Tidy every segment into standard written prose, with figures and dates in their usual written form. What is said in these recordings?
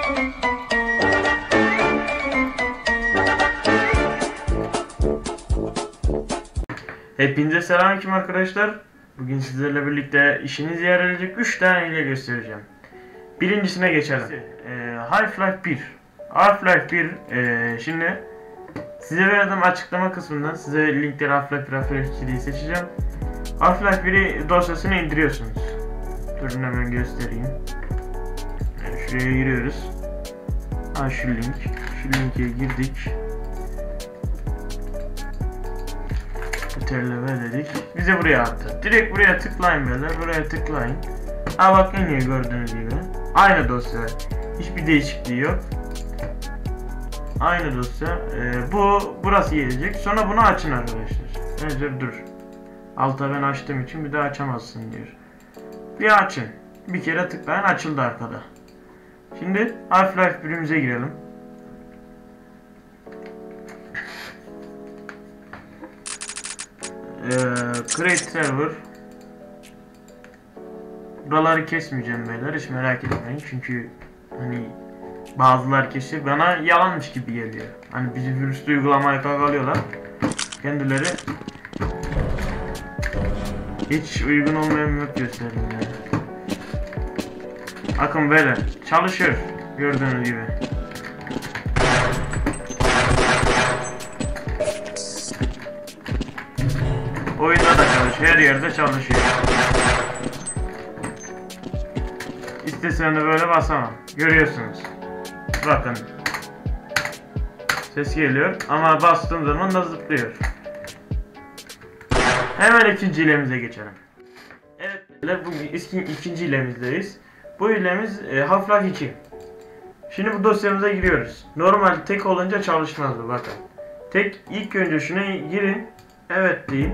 Hepinize selamünaleyküm arkadaşlar. Bugün sizlerle birlikte işinize yarayacak 3 tane hile göstereceğim. Birincisine geçelim. Half-Life 1. Half-Life 1 şimdi size verdiğim açıklama kısmından size linkleri Half-Life 2 diye seçeceğim. Half-Life 1'i dosyasını indiriyorsunuz. Durun hemen göstereyim. Şuraya giriyoruz. Şu link. Şu linke girdik. Terleme dedik. Bize buraya attı. Direkt buraya tıklayın böyle. Buraya tıklayın. Bak en iyi gördüğünüz gibi. Aynı dosya. Hiçbir değişikliği yok. Aynı dosya. Burası gelecek. Sonra bunu açın arkadaşlar. Dur. Alta ben açtığım için bir daha açamazsın diyor. Bir açın. Bir kere tıklayın, açıldı arkada. Şimdi Half-Life 1'imize girelim. Create server. Buraları kesmeyeceğim beyler, hiç merak etmeyin çünkü hani bazılar kesiyor, bana yalanmış gibi geliyor. Hani bizi virüslü uygulamaya kalkalıyorlar. Kendileri hiç uygun olmayan map gösteriyor yani. Bakın böyle çalışıyor gördüğünüz gibi. Oyunda da çalışıyor, her yerde çalışıyor. İstesem de böyle basamam. Görüyorsunuz. Bakın. Ses geliyor ama bastığım zaman da zıplıyor. Hemen ikinci hilemize geçelim. Evet, bugün ikinci hilemizdeyiz. Bu hilemiz Half-Life 2. Şimdi bu dosyamıza giriyoruz. Normalde tek olunca çalışmaz bu, bakın. Tek, ilk önce şuna girin. Evet deyin.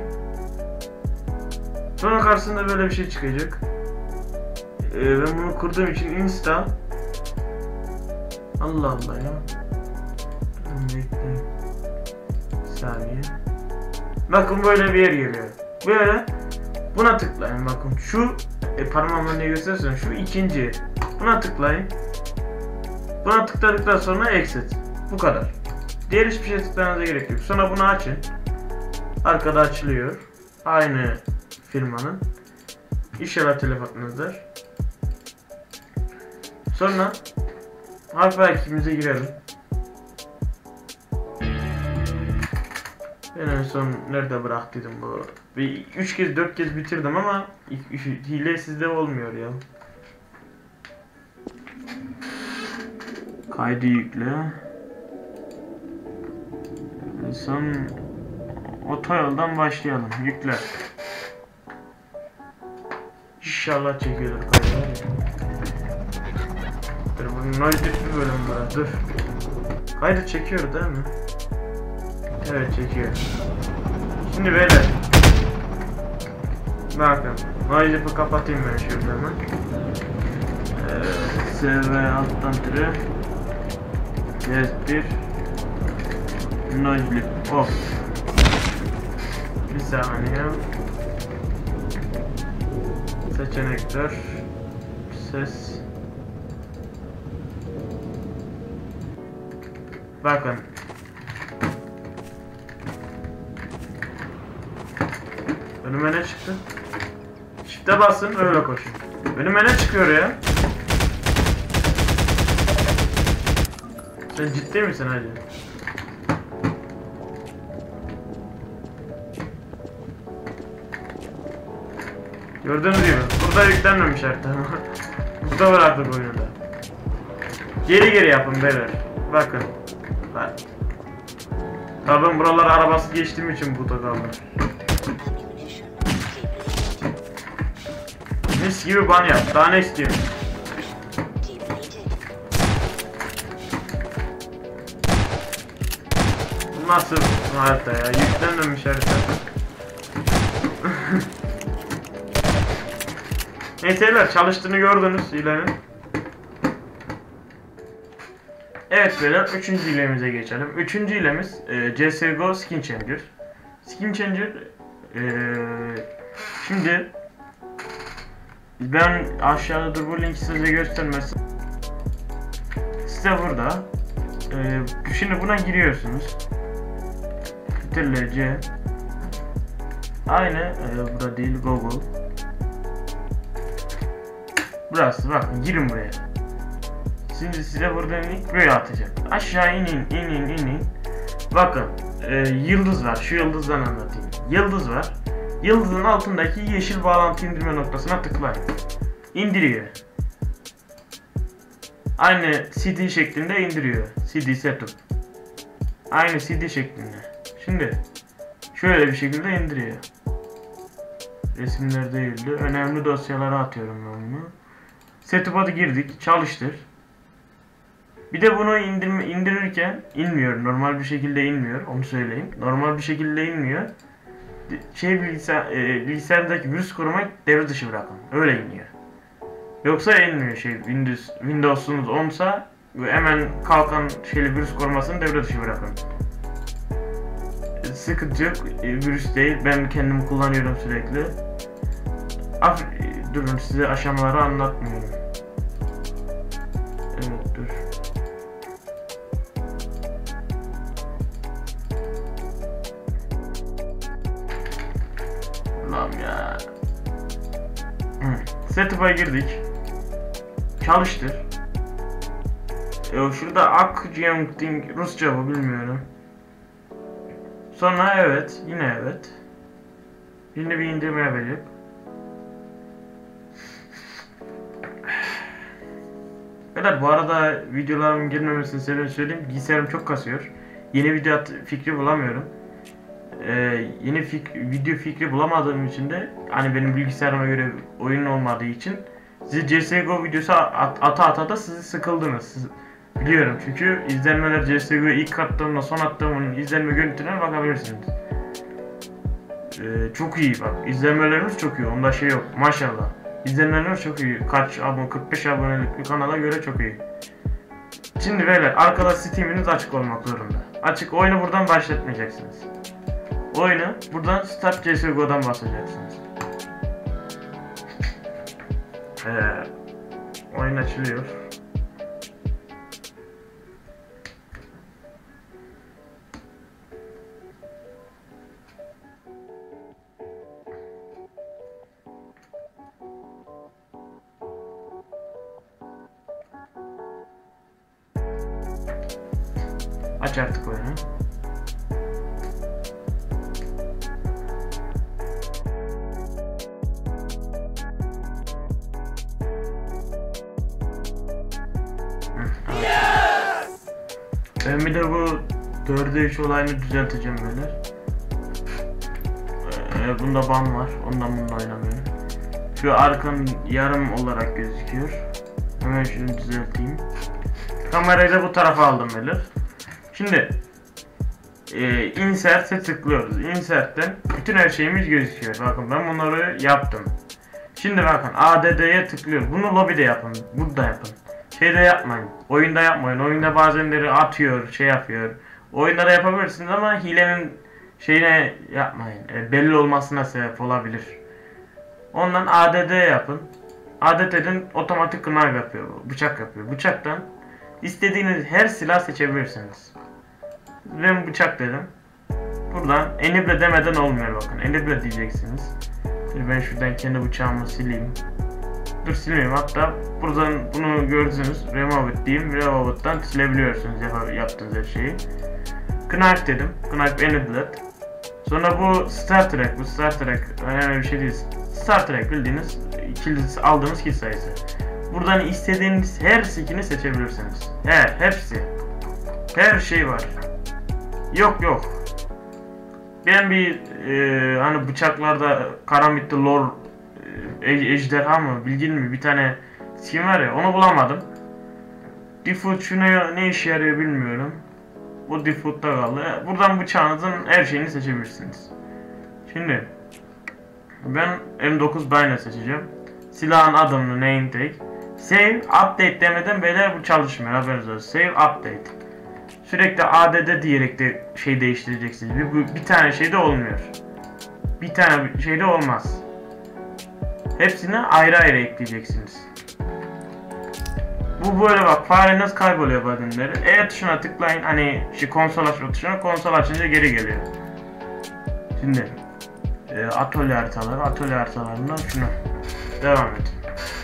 Sonra karşısında böyle bir şey çıkacak. Ben bunu kurduğum için install. Allah Allah ya. Bekleyin. Bir saniye. Bakın böyle bir yer geliyor. Böyle buna tıklayın. Bakın şu parmağımla ne gösterirsem şu ikinci. Buna tıklayın. Buna tıkladıktan sonra exit. Bu kadar. Diğer hiçbir şey tıklamanıza gerek yok. Sonra bunu açın. Arkada açılıyor. Aynı firmanın. İnşallah telefonunuzdur. Sonra Half-Life 2'mize girelim. Ben en son nerede bıraktıydım bu? Bir 3 kez 4 kez bitirdim ama hile sizde olmuyor ya. Kaydı yükle. En son otoyoldan başlayalım. Yükle. İnşallah çekiyordur kaydı. Dur, bunun noise bir bölüm var. Dur. Kaydı çekiyor değil mi? Evet, çekiyor. Şimdi böyle. Bakın. Noise'ı kapatayım ben şurada hemen. SV alttan tire. Yes1. Noise off. Bir saniye. Seçenekler. Ses. Bakın. Önüme ne çıktı? Shift'e basın öyle koşun. Önüme ne çıkıyor ya? Sen ciddi misin hacı? Gördüğünüz gibi burada yüklenmemiş artık. Burada bıraktık oyunu da. Geri yapın beyler. Bakın. Bak. Tabii buralar arabası geçtiğim için bu da kaldı. Mis gibi ban yap. Daha ne istiyorsun? Bu nasıl harita ya? Yüklenmemiş harita. Neyse, çalıştığını gördünüz hilenin. Evet beyler, 3. hilemize geçelim. 3. hilemiz CSGO Skin Changer. Skin Changer şimdi ben aşağıda bu linki size göstermezsem size burada. Şimdi buna giriyorsunuz. Ctrl+C. Aynı burada değil, Google. Burası, bakın girin buraya. Şimdi size buradan ilk buraya atacak. Aşağı inin. Bakın yıldız var. Şu yıldızdan anlatayım. Yıldız var. Yıldızın altındaki yeşil bağlantı indirme noktasına tıklayın. İndiriyor. Aynı CD şeklinde indiriyor. CD setup. Aynı CD şeklinde. Şimdi şöyle bir şekilde indiriyor. Resimler değildi. Önemli dosyalara atıyorum ben bunu. Setup'a girdik. Çalıştır. Bir de bunu indirirken inmiyor. Normal bir şekilde inmiyor. Onu söyleyeyim. Normal bir şekilde inmiyor. Bilgisayardaki virüs korumayı devre dışı bırakın. Öyle iniyor. Yoksa inmiyor Windows'unuz 10'sa hemen kalkan virüs korumasını devre dışı bırakın. Sıkıntı yok. Virüs değil. Ben kendim kullanıyorum sürekli. Durun, size aşamaları anlatmıyorum. Evet, dur. Lan ya. Setup'a girdik. Çalıştır. Şurada Akjengting Rusça bu, bilmiyorum. Sonra evet, yine evet. Yine bir indirme yapacak. Evet, bu arada videolarımın girmemesinin sebebini söyleyeyim. Bilgisayarım çok kasıyor. Yeni video fikri bulamıyorum. Yeni video fikri bulamadığım için de, hani benim bilgisayarıma göre oyun olmadığı için, sizi CSGO videosu ata da sizi sıkıldınız. Biliyorum, çünkü izlenmeler CSGO'ya ilk attığımda son attığımın izlenme görüntülerine bakabilirsiniz. Çok iyi bak, izlenmelerimiz çok iyi, onda şey yok maşallah. İzlenmelerimiz çok iyi, kaç abone, 45 abonelik bir kanala göre çok iyi. Şimdi beyler, arkada Steam'iniz açık olmak zorunda. Açık, oyunu buradan başlatmayacaksınız. Oyunu buradan Start CSGO'dan basacaksınız. Oyun açılıyor. Aç artık oyunu. Ben bir de bu 4'e 3 olayını düzelteceğim böyle. Bunda ban var. Ondan bununla oynamıyorum. Şu arkan yarım olarak gözüküyor. Hemen şunu düzelteyim. Kamerayı da bu tarafa aldım böyle. Şimdi Insert'e tıklıyoruz. Insert'ten bütün her şeyimiz gözüküyor. Bakın ben bunları yaptım. Şimdi bakın ADD'ye tıklıyoruz. Bunu lobide yapın. Burada yapın. Şeyde yapmayın. Oyunda yapmayın. Oyunda bazenleri atıyor, şey yapıyor. Oyunda da yapabilirsiniz ama hilenin şeyine yapmayın. Belli olmasına sebep olabilir. Ondan ADD yapın. ADD'den otomatik knife yapıyor. Bıçak yapıyor. Bıçaktan istediğiniz her silah seçebilirsiniz. Ben bıçak dedim. Buradan enable demeden olmuyor bakın. Enable diyeceksiniz. Şimdi ben şuradan kendi bıçağımı sileyim. Dur, silmeyeyim, hatta buradan bunu gördünüz. Remove it diyeyim. Remove it'tan silebiliyorsunuz yaptığınız her şeyi. Knife dedim. Knife enabled. Sonra bu Star Trek. Bu Star Trek önemli bir şey değil. Star Trek bildiğiniz aldığınız kill sayısı. Buradan istediğiniz her skin'i seçebilirsiniz. Hepsi. Her şey var. Yok. Ben bir hani bıçaklarda Karamit'te lore ejderha mı bilgin mi bir tane skin var ya, onu bulamadım. Default şuna ne işe yarıyor bilmiyorum. Bu default'ta kaldı. Buradan bıçağınızın her şeyini seçebilirsiniz. Şimdi ben M9 Dyna seçeceğim. Silahın adını name tag. Save update demeden beyler bu çalışmıyor, haberiniz olsun. Save update. Sürekli ADD diyerek de şey değiştireceksiniz. Bir tane şey de olmuyor. Bir tane şey de olmaz. Hepsini ayrı ayrı ekleyeceksiniz. Bu böyle bak, fareniz kayboluyor bazenleri. E tuşuna tıklayın, hani şu konsol açma tuşuna, konsol açınca geri geliyor. Şimdi atölye haritalarından şuna devam et.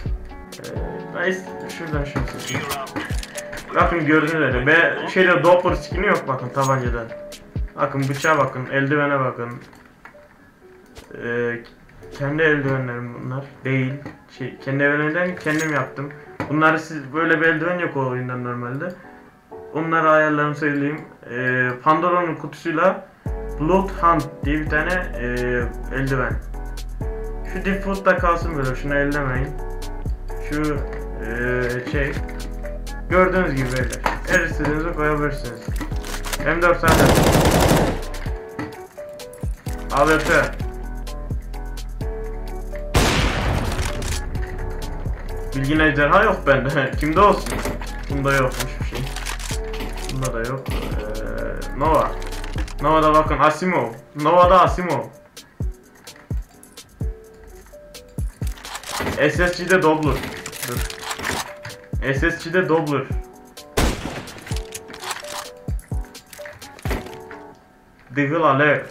Şuradan şunu seçeyim. Bakın gördüğünüz üzere şeyde Doppler skin'i yok bakın tabancadan. Bakın bıçağa bakın, eldivene bakın. Kendi eldivenlerim bunlar değil. Kendi eldivenlerimden kendim yaptım. Bunları siz böyle bir eldiven yok o oyundan normalde. Onları ayarlarını söyleyeyim. Pandora'nın kutusuyla Bloodhound diye bir tane eldiven. Şu default'ta kalsın böyle, şunu ellemeyin. Şu gördüğünüz gibi böyle. Her istediğinizi koyabilirsiniz. M4 zaten. AWP. Bilgin ejderha yok bende. Kimde olsun? Bunda yokmuş bir şey. Bunda da yok. Nova. Nova'da bakın Asimov. Nova'da Asimov. SSG'de Doppler. SSG'de Doppler. Deagle Alev.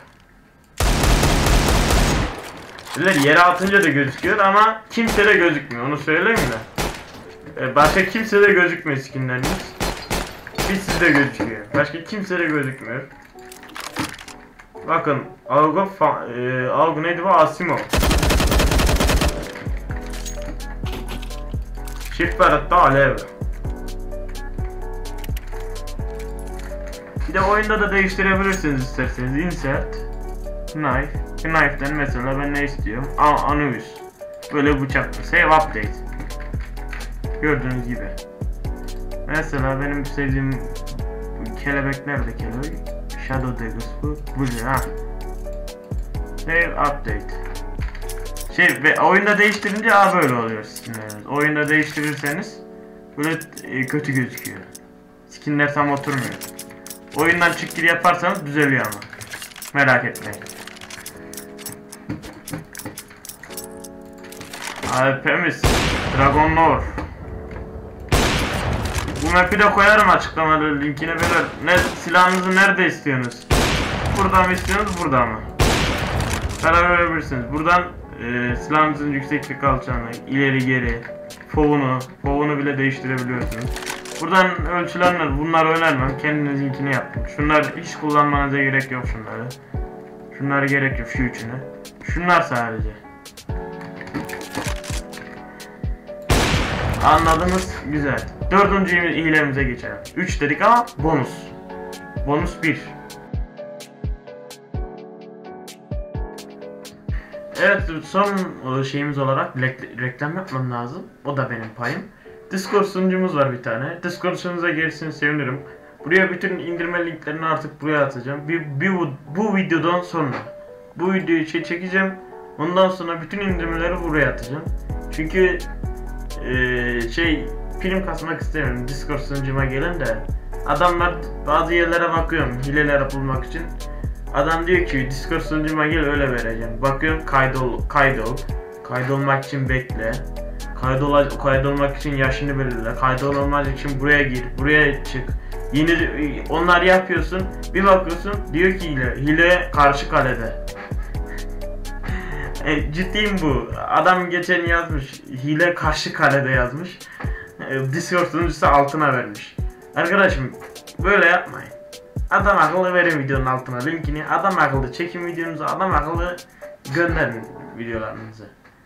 Yere atınca da gözüküyor ama kimse de gözükmüyor, onu söyleyeyim de. Başka kimse de gözükmüyor skinleriniz. Bir sizde gözüküyor. Başka kimse de gözükmüyor. Bakın Algo neydi bu? Asimov. Shift Barrett'ta Alev. Bir de oyunda da değiştirebilirsiniz isterseniz. Insert Knife. Knife'den mesela ben ne istiyorum? Anubis. Böyle bıçak. Save update. Gördüğünüz gibi. Mesela benim sevdiğim kelebek nerede kelebek? Shadow Daggers bu. Bu ha. Save update. Ve oyunda değiştirince böyle oluyor skinleriniz. Oyunda değiştirirseniz böyle kötü gözüküyor. Skinler tam oturmuyor. Oyundan çık gir yaparsanız düzeliyor ama. Merak etmeyin. AWP'miz Dragon Lore. Bu map'i de koyarım açıklamada linkine böyle. Ne silahınızı nerede istiyorsunuz? Burada mı istiyorsunuz, burada mı? Karar verebilirsiniz. Buradan silahınızın yükseklik alçağını, ileri geri, fovunu bile değiştirebiliyorsunuz. Buradan ölçülenler, bunları önermem. Kendinizinkini yaptım. Şunlar hiç kullanmanıza gerek yok şunları. Şunlara gerek yok, şu üçünü. Şunlar sadece. Anladınız? Güzel. Dördüncü hilemize geçelim. 3 dedik ama bonus. Bonus 1. Evet, son şeyimiz olarak reklam yapmam lazım. O da benim payım. Discord sunucumuz var bir tane. Discord sunucunuza gelirseniz sevinirim. Buraya bütün indirme linklerini artık buraya atacağım. Bu videodan sonra. Bu videoyu çekeceğim. Ondan sonra bütün indirmeleri buraya atacağım. Çünkü prim kasmak istemiyorum Discord sunucuma gelin de. Adamlar bazı yerlere bakıyorum hileleri bulmak için. Adam diyor ki Discord sunucuma gel öyle vereceğim. Bakıyorum kaydol. Kaydolmak için bekle. Kaydolmak için yaşını belirle. Kaydolmak için buraya gir. Buraya çık. Yine onlar yapıyorsun. Bir bakıyorsun diyor ki hile karşı kalede. Ciddiyim bu. Adam geçen yazmış. Hile karşı kalede yazmış. Discord sunucusu altına vermiş. Arkadaşım böyle yapmayın. Adam akıllı verin videonun altına linkini. Adam akıllı çekin videonuzu. Adam akıllı gönderin videolarınızı.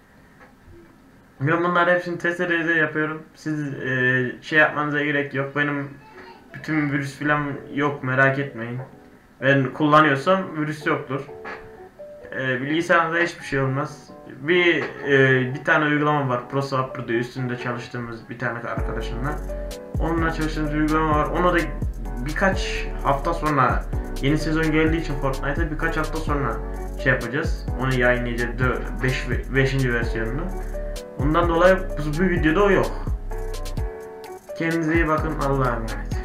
Ben bunları hepsini testereyle yapıyorum. Siz yapmanıza gerek yok. Benim bütün virüs falan yok, merak etmeyin. Ben kullanıyorsam virüs yoktur. Bilgisayarda hiçbir şey olmaz. Bir tane uygulama var. ProSwapper diye üstünde çalıştığımız bir tane arkadaşımla. Onunla çalıştığımız uygulama var. Onu da birkaç hafta sonra, yeni sezon geldiği için Fortnite'a birkaç hafta sonra yapacağız. Onu yayınlayacağız 5. versiyonunu. Ondan dolayı bu videoda o yok. Kendinize iyi bakın. Allah'a emanet.